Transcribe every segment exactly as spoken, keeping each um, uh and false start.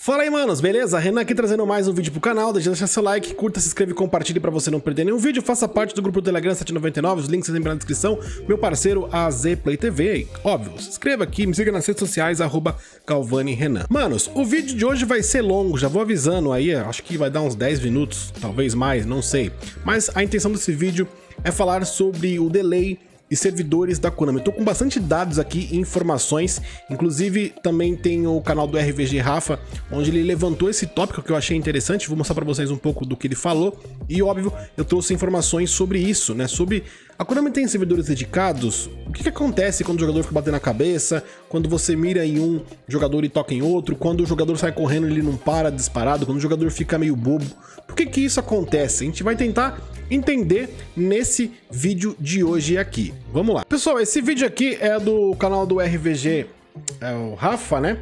Fala aí, manos, beleza? Renan aqui trazendo mais um vídeo pro canal. Deixa deixar seu like, curta, se inscreva e compartilhe pra você não perder nenhum vídeo. Faça parte do grupo do Telegram sete noventa e nove, os links sempre na descrição. Meu parceiro A Z Play T V. Óbvio, se inscreva aqui, me siga nas redes sociais, arroba Galvani Renan. Manos, o vídeo de hoje vai ser longo, já vou avisando aí, acho que vai dar uns dez minutos, talvez mais, não sei. Mas a intenção desse vídeo é falar sobre o delay e servidores da Konami. Eu tô com bastante dados aqui e informações, inclusive também tem o canal do R V G Rafa, onde ele levantou esse tópico que eu achei interessante, vou mostrar pra vocês um pouco do que ele falou, e óbvio, eu trouxe informações sobre isso, né, sobre a Konami tem servidores dedicados, o que que acontece quando o jogador fica batendo na cabeça, quando você mira em um jogador e toca em outro, quando o jogador sai correndo e ele não para disparado, quando o jogador fica meio bobo, por que que isso acontece? A gente vai tentar entender nesse vídeo de hoje aqui. Vamos lá. Pessoal, esse vídeo aqui é do canal do R V G, é o Rafa, né?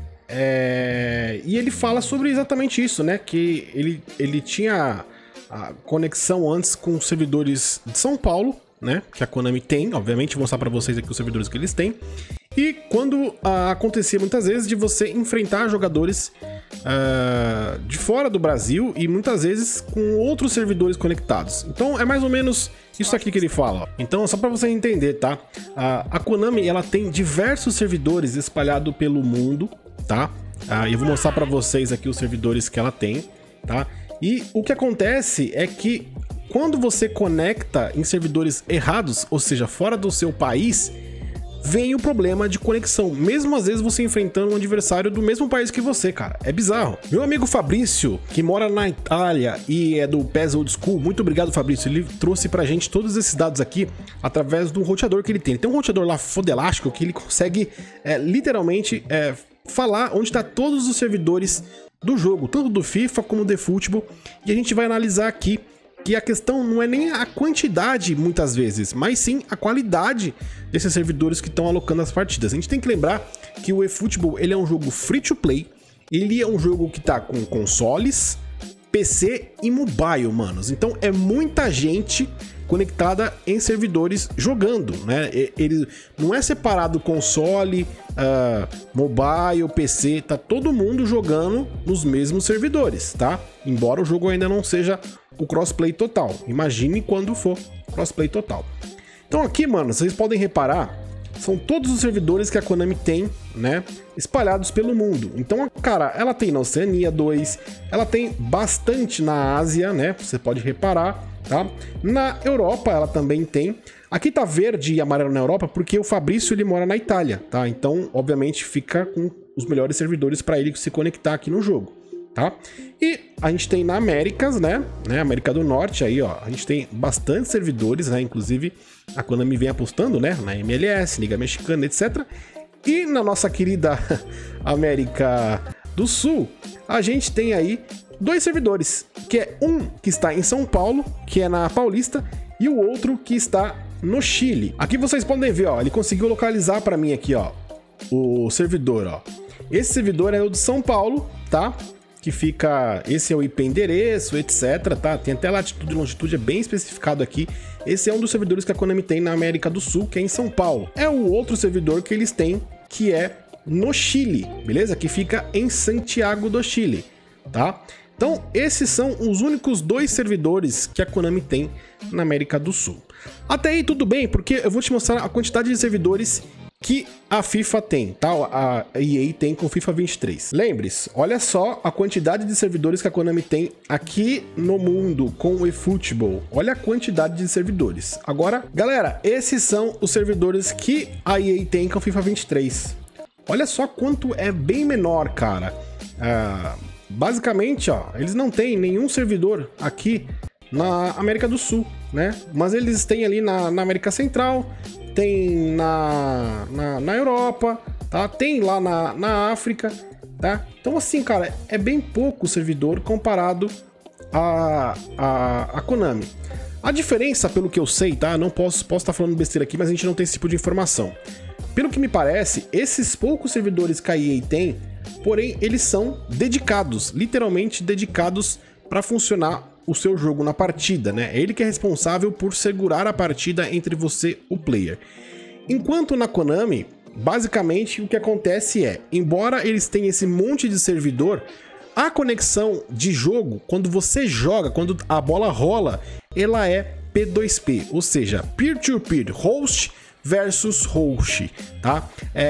É... E ele fala sobre exatamente isso, né? Que ele, ele tinha a conexão antes com os servidores de São Paulo, né? Que a Konami tem, obviamente, vou mostrar pra vocês aqui os servidores que eles têm. E quando ah, acontecia muitas vezes de você enfrentar jogadores ah, de fora do Brasil e muitas vezes com outros servidores conectados. Então é mais ou menos isso aqui que ele fala. Ó. Então só para você entender, tá? Ah, a Konami ela tem diversos servidores espalhados pelo mundo, tá? Ah, eu vou mostrar para vocês aqui os servidores que ela tem, tá? E o que acontece é que quando você conecta em servidores errados, ou seja, fora do seu país, vem o problema de conexão, mesmo às vezes você enfrentando um adversário do mesmo país que você, cara. É bizarro. Meu amigo Fabrício, que mora na Itália e é do P E S Old School, muito obrigado, Fabrício. Ele trouxe pra gente todos esses dados aqui através do roteador que ele tem. Ele tem um roteador lá fodelástico que ele consegue é, literalmente é, falar onde tá todos os servidores do jogo, tanto do FIFA como do eFootball, e a gente vai analisar aqui que a questão não é nem a quantidade, muitas vezes, mas sim a qualidade desses servidores que estão alocando as partidas. A gente tem que lembrar que o eFootball ele é um jogo free to play, ele é um jogo que tá com consoles, P C e mobile, manos. Então é muita gente conectada em servidores jogando, né? Ele não é separado console, uh, mobile, P C, tá todo mundo jogando nos mesmos servidores, tá? Embora o jogo ainda não seja o crossplay total. Imagine quando for crossplay total. Então aqui, mano, vocês podem reparar, são todos os servidores que a Konami tem, né, espalhados pelo mundo. Então, cara, ela tem na Oceania dois, ela tem bastante na Ásia, né, você pode reparar, tá? Na Europa ela também tem. Aqui tá verde e amarelo na Europa porque o Fabrício ele mora na Itália, tá? Então, obviamente, fica com os melhores servidores para ele se conectar aqui no jogo, tá? E a gente tem na Américas, né? né? América do Norte aí, ó. A gente tem bastante servidores, né? Inclusive, a Konami vem apostando, né? Na M L S, Liga Mexicana, etcétera. E na nossa querida América do Sul, a gente tem aí dois servidores, que é um que está em São Paulo, que é na Paulista, e o outro que está no Chile. Aqui vocês podem ver, ó, ele conseguiu localizar para mim aqui, ó, o servidor, ó. Esse servidor é o de São Paulo, tá? Que fica, esse é o I P endereço, etcétera, tá? Tem até latitude e longitude, é bem especificado aqui. Esse é um dos servidores que a Konami tem na América do Sul, que é em São Paulo. É o outro servidor que eles têm, que é no Chile, beleza? Que fica em Santiago do Chile, tá? Então, esses são os únicos dois servidores que a Konami tem na América do Sul. Até aí tudo bem, porque eu vou te mostrar a quantidade de servidores que a FIFA tem, tá? A E A tem com FIFA vinte e três. Lembre-se, olha só a quantidade de servidores que a Konami tem aqui no mundo com o eFootball. Olha a quantidade de servidores. Agora, galera, esses são os servidores que a E A tem com FIFA vinte e três. Olha só quanto é bem menor, cara. Ah... Basicamente, ó, eles não têm nenhum servidor aqui na América do Sul, né? Mas eles têm ali na, na América Central, tem na, na, na Europa, tá? Tem lá na, na África, tá? Então, assim, cara, é bem pouco servidor comparado a, a, a Konami. A diferença, pelo que eu sei, tá? Não posso posso estar falando besteira aqui, mas a gente não tem esse tipo de informação. Pelo que me parece, esses poucos servidores que a E A tem, porém, eles são dedicados, literalmente dedicados para funcionar o seu jogo na partida, né? É ele que é responsável por segurar a partida entre você e o player. Enquanto na Konami, basicamente o que acontece é, embora eles tenham esse monte de servidor, a conexão de jogo, quando você joga, quando a bola rola, ela é P dois P, ou seja, peer-to-peer, host versus host, tá?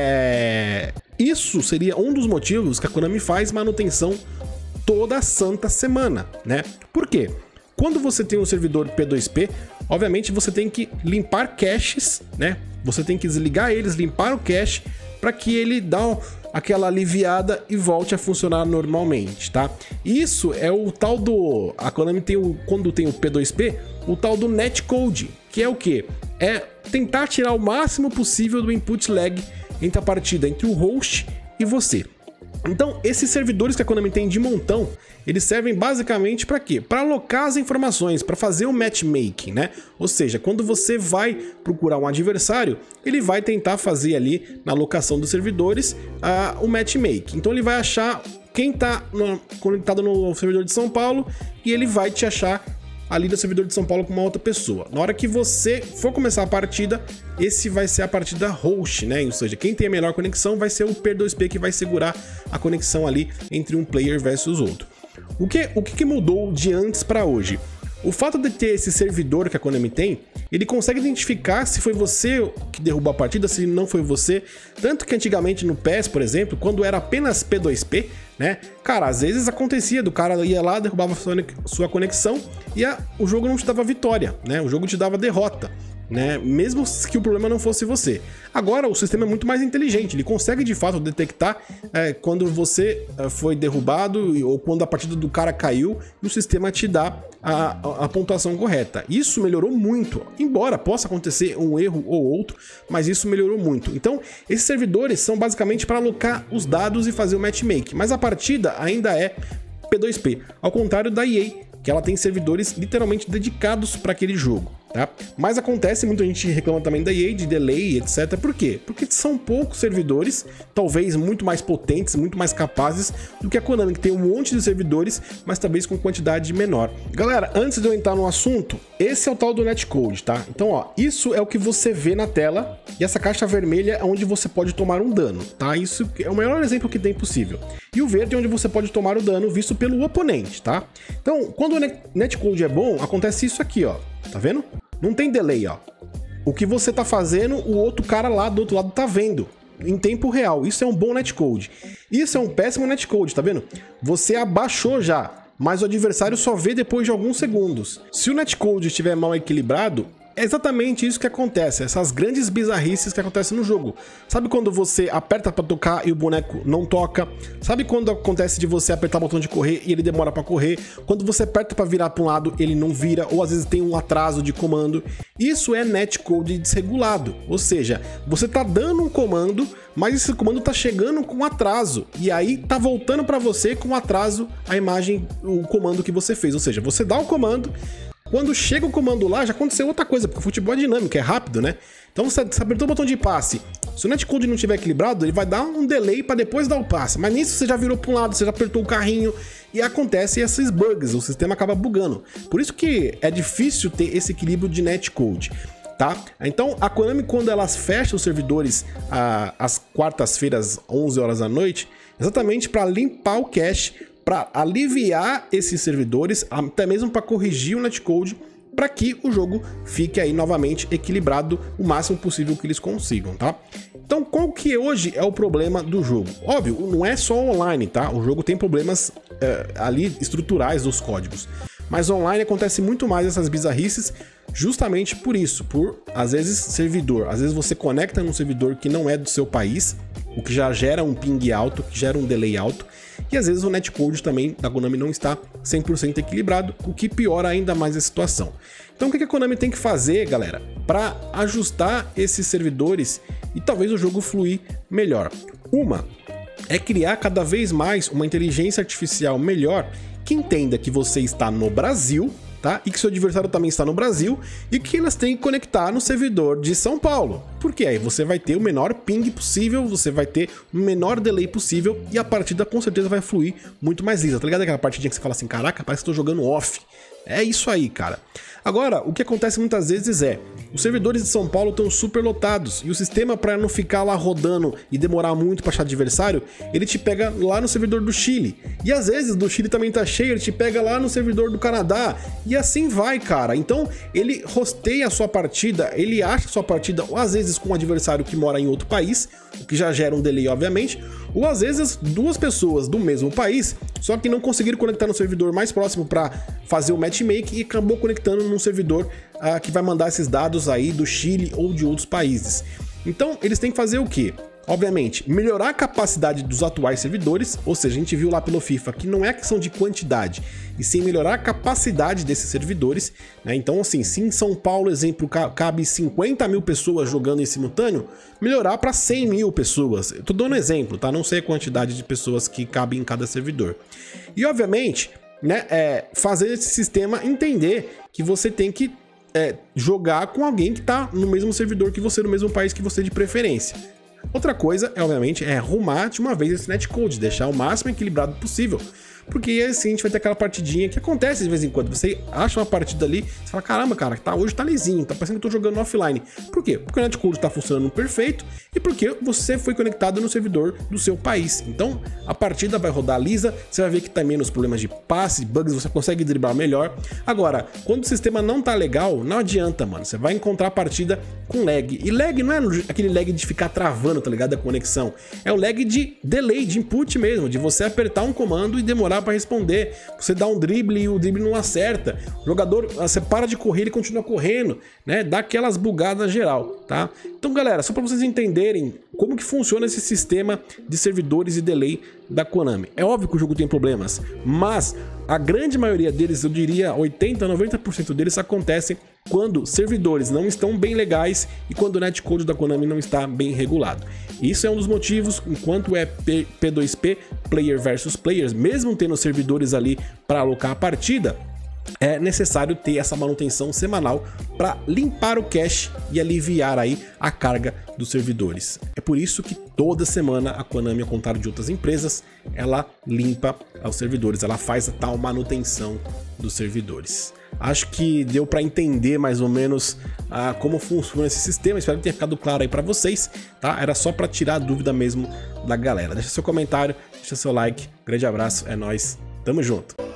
É... Isso seria um dos motivos que a Konami faz manutenção toda santa semana, né? Por quê? Quando você tem um servidor P dois P, obviamente você tem que limpar caches, né? Você tem que desligar eles, limpar o cache, para que ele dá aquela aliviada e volte a funcionar normalmente, tá? Isso é o tal do... A Konami tem o... Quando tem o P dois P, o tal do netcode, que é o quê? É tentar tirar o máximo possível do input lag entre a partida, entre o host e você. Então, esses servidores que a Konami tem de montão, eles servem basicamente para quê? Para alocar as informações, para fazer o matchmaking, né? Ou seja, quando você vai procurar um adversário, ele vai tentar fazer ali na alocação dos servidores uh, o matchmaking. Então ele vai achar quem está conectado no servidor de São Paulo e ele vai te achar ali do servidor de São Paulo com uma outra pessoa. Na hora que você for começar a partida, esse vai ser a partida host, né? Ou seja, quem tem a melhor conexão vai ser o P dois P que vai segurar a conexão ali entre um player versus outro. O que, o que mudou de antes para hoje? O fato de ter esse servidor que a Konami tem, ele consegue identificar se foi você que derrubou a partida, se não foi você. Tanto que antigamente no P E S, por exemplo, quando era apenas P dois P, né? Cara, às vezes acontecia do cara ia lá, derrubava sua conexão e a, o jogo não te dava vitória, né? O jogo te dava derrota, né? Mesmo que o problema não fosse você. Agora o sistema é muito mais inteligente, ele consegue de fato detectar é, quando você é, foi derrubado ou quando a partida do cara caiu e o sistema te dá a, a, a pontuação correta. Isso melhorou muito, embora possa acontecer um erro ou outro, mas isso melhorou muito. Então esses servidores são basicamente para alocar os dados e fazer o matchmaking, mas a partida ainda é P dois P, ao contrário da E A, que ela tem servidores literalmente dedicados para aquele jogo, tá? Mas acontece, muita gente reclama também da E A, de delay, etcétera. Por quê? Porque são poucos servidores, talvez muito mais potentes, muito mais capazes do que a Konami, que tem um monte de servidores, mas talvez com quantidade menor. Galera, antes de eu entrar no assunto, esse é o tal do netcode, tá? Então, ó, isso é o que você vê na tela, e essa caixa vermelha é onde você pode tomar um dano, tá? Isso é o melhor exemplo que tem possível. E o verde é onde você pode tomar o dano visto pelo oponente, tá? Então, quando o netcode é bom, acontece isso aqui, ó. Tá vendo? Não tem delay, ó. O que você tá fazendo, o outro cara lá do outro lado tá vendo em tempo real. Isso é um bom netcode. Isso é um péssimo netcode, tá vendo? Você abaixou já, mas o adversário só vê depois de alguns segundos. Se o netcode estiver mal equilibrado, é exatamente isso que acontece, essas grandes bizarrices que acontecem no jogo. Sabe quando você aperta pra tocar e o boneco não toca? Sabe quando acontece de você apertar o botão de correr e ele demora pra correr? Quando você aperta pra virar pra um lado, ele não vira, ou às vezes tem um atraso de comando. Isso é netcode desregulado, ou seja, você tá dando um comando, mas esse comando tá chegando com atraso, e aí tá voltando pra você com atraso a imagem, o comando que você fez. Ou seja, você dá o comando, quando chega o comando lá, já aconteceu outra coisa, porque o futebol é dinâmico, é rápido, né? Então você, você apertou o botão de passe, se o netcode não estiver equilibrado, ele vai dar um delay para depois dar o passe, mas nisso você já virou para um lado, você já apertou o carrinho, e acontece esses bugs, o sistema acaba bugando. Por isso que é difícil ter esse equilíbrio de netcode, tá? Então a Konami, quando elas fecham os servidores ah, às quartas-feiras, onze horas da noite, exatamente para limpar o cache, para aliviar esses servidores, até mesmo para corrigir o netcode, para que o jogo fique aí novamente equilibrado o máximo possível que eles consigam, tá? Então, qual que hoje é o problema do jogo? Óbvio, não é só online, tá? O jogo tem problemas é, ali estruturais dos códigos, mas online acontece muito mais essas bizarrices, justamente por isso, por às vezes servidor, às vezes você conecta num servidor que não é do seu país, o que já gera um ping alto, que gera um delay alto, e às vezes o netcode também da Konami não está cem por cento equilibrado, o que piora ainda mais a situação. Então o que a Konami tem que fazer, galera, para ajustar esses servidores e talvez o jogo fluir melhor? Uma é criar cada vez mais uma inteligência artificial melhor que entenda que você está no Brasil, tá? E que seu adversário também está no Brasil e que elas têm que conectar no servidor de São Paulo. Porque aí você vai ter o menor ping possível, você vai ter o menor delay possível e a partida com certeza vai fluir muito mais lisa, tá ligado? Aquela partidinha que você fala assim, caraca, parece que estou jogando off. É isso aí, cara. Agora, o que acontece muitas vezes é, os servidores de São Paulo estão super lotados e o sistema, para não ficar lá rodando e demorar muito para achar adversário, ele te pega lá no servidor do Chile. E às vezes do Chile também tá cheio, ele te pega lá no servidor do Canadá e assim vai, cara. Então ele hosteia a sua partida, ele acha a sua partida, ou às vezes com um adversário que mora em outro país, o que já gera um delay, obviamente, ou às vezes duas pessoas do mesmo país, só que não conseguiram conectar no servidor mais próximo para fazer o matchmaking e acabou conectando num servidor uh, que vai mandar esses dados aí do Chile ou de outros países. Então eles têm que fazer o quê? Obviamente, melhorar a capacidade dos atuais servidores, ou seja, a gente viu lá pelo FIFA que não é questão de quantidade, e sim melhorar a capacidade desses servidores, né? Então, assim, se em São Paulo, exemplo, cabe cinquenta mil pessoas jogando em simultâneo, melhorar para cem mil pessoas. Eu tô dando um exemplo, tá? Não sei a quantidade de pessoas que cabem em cada servidor. E, obviamente, né, é, fazer esse sistema entender que você tem que é, jogar com alguém que tá no mesmo servidor que você, no mesmo país que você de preferência. Outra coisa, é, obviamente, é arrumar de uma vez esse netcode, deixar o máximo equilibrado possível. Porque assim a gente vai ter aquela partidinha que acontece de vez em quando. Você acha uma partida ali, você fala, caramba, cara, tá, hoje tá lisinho, tá parecendo que eu tô jogando offline. Por quê? Porque o netcode tá funcionando perfeito e porque você foi conectado no servidor do seu país. Então, a partida vai rodar lisa, você vai ver que tá menos problemas de passe, bugs, você consegue driblar melhor. Agora, quando o sistema não tá legal, não adianta, mano. Você vai encontrar a partida com lag. E lag não é aquele lag de ficar travando, tá ligado? A conexão. É o lag de delay, de input mesmo, de você apertar um comando e demorar para responder, você dá um drible e o drible não acerta, o jogador, você para de correr, ele continua correndo, né, dá aquelas bugadas geral, tá? Então galera, só para vocês entenderem como que funciona esse sistema de servidores e delay da Konami. É óbvio que o jogo tem problemas, mas a grande maioria deles, eu diria oitenta, noventa por cento deles acontecem quando servidores não estão bem legais e quando o netcode da Konami não está bem regulado. Isso é um dos motivos, enquanto é P dois P, player versus players, mesmo tendo servidores ali para alocar a partida, é necessário ter essa manutenção semanal para limpar o cache e aliviar aí a carga dos servidores. É por isso que toda semana a Konami, ao contrário de outras empresas, ela limpa os servidores, ela faz a tal manutenção dos servidores. Acho que deu para entender mais ou menos ah, como funciona esse sistema. Espero que tenha ficado claro aí para vocês, tá? Era só para tirar a dúvida mesmo da galera. Deixa seu comentário, deixa seu like. Grande abraço, é nóis, tamo junto.